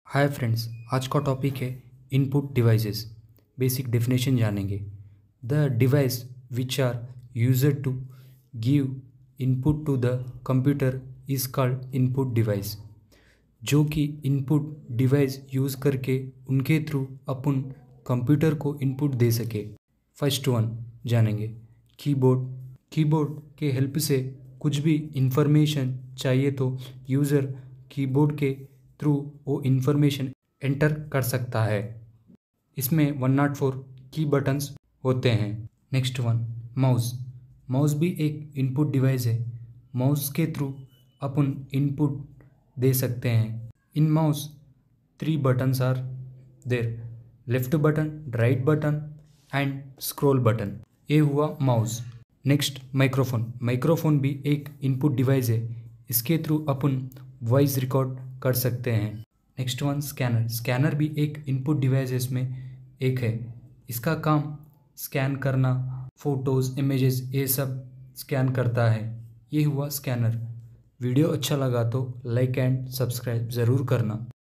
Hi friends, आज का topic है इनपुट डिवाइसेस। बेसिक डेफिनेशन जानेंगे। The device which are user to give input to the computer is called input device. जो कि input device use करके उनके through अपन कंप्यूटर को इनपुट दे सके। फर्स्ट वन जानेंगे कीबोर्ड। कीबोर्ड के हेल्प से कुछ भी इंफॉर्मेशन चाहिए तो यूज़र कीबोर्ड के थ्रू वो इंफॉर्मेशन एंटर कर सकता है। इसमें 104 की बटन्स होते हैं। Next one mouse. माउस भी एक इनपुट डिवाइस है। माउस के थ्रू अपन इनपुट दे सकते हैं। In mouse 3 buttons are there, left button, right button and scroll button. ये हुआ माउस। Next microphone. माइक्रोफोन भी एक इनपुट डिवाइस है। इसके थ्रू अपन वॉइस रिकॉर्ड कर सकते हैं। Next one scanner. स्कैनर भी एक इनपुट डिवाइस इसमें एक है। इसका काम स्कैन करना, फोटोज़, इमेजेस, ये सब स्कैन करता है। ये हुआ स्कैनर। वीडियो अच्छा लगा तो लाइक एंड सब्सक्राइब ज़रूर करना।